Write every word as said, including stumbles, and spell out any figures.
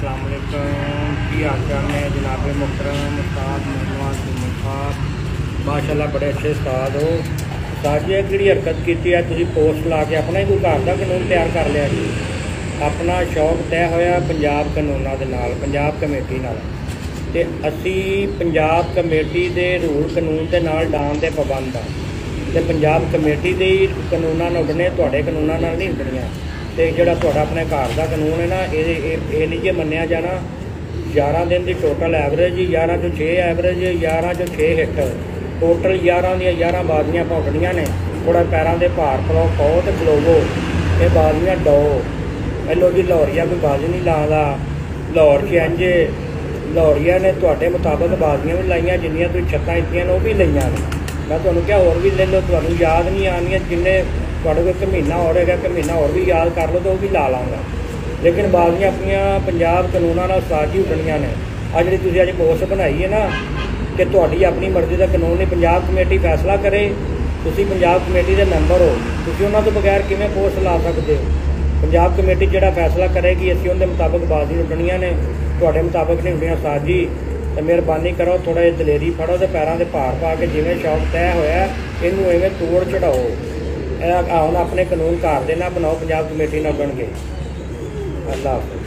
अस्सलाम वालेकुम की हाल चाल है जनाब मुहतरम उस्ताद मोहम्मद सुमन साहब माशाल्लाह बड़े अच्छे उस्ताद हो। उस्ताद जी कि हरकत की है तुसी पोस्ट ला के अपना ही कोई घर का कानून तैयार कर लिया जी। अपना शौक तय होया पंजाब कानूनों के नाल पंजाब कमेटी नाल ते असी पंजाब कमेटी के रूल कानून के नाल डांस के पाबंद हाँ ते पंजाब कमेटी के कानूनों नाल उडने तुहाडे कानूनों नाल नहीं उडनियां तो जोड़ा थोड़ा अपने घर का कानून है ना ये नहीं जे मनिया जाना। ग्यारह दिन की टोटल एवरेज ग्यारह चो छे एवरेज ग्यारह चो छे हिट टोटल ग्यारह दियाँ ग्यारह बाजियाँ भौंकनियां ने। थोड़ा पैरों के भार पलो पाओ तो खलोवो ये बाजियाँ डो पहलो जी लाहौरिया कोई बाजी नहीं लादा लाहौर छिंज लाहौरिया ने तुहाडे मुताबिक बाजियाँ भी लाइया जिन्नियां तुसीं छत्तां दित्तियां ने वो भी लईयां ने। मैं तुहानूं क्या होर भी ले लो तुहानूं याद नहीं आनियां जिन्ने तुहाडे कोल एक महीना और है एक महीना और भी याद कर लो तो वह भी ला लाँगा लेकिन बाजियाँ अपनियां पंजाब कानूनों नाल साज ही उडनियां ने। अज जिहड़ी तुसीं अज पोस्ट बनाई है ना कि तुहाडी अपनी मर्जी का कानून नहीं पंजाब कमेटी फैसला करे तुसीं पंजाब कमेटी के मैंबर हो तुसीं उन्हां तों बगैर किवें पोस्ट ला सकदे हो। पंजाब कमेटी जिहड़ा फैसला करेगी असीं उहदे मुताबिक बाजी उडनियां ने तुहाडे मुताबिक नहीं उडनियां। साज जी तो मेहरबानी करो थोड़ा जिहा दलेरी फड़ो तो पैरों के भार पा के जिवें शौक तय होया इनू इवें तोड़ चढ़ाओ। हम अपने कानून घर दे ना बनाओ पंजाब कमेटी ना बनगे। अल्लाह हाफ़िज़।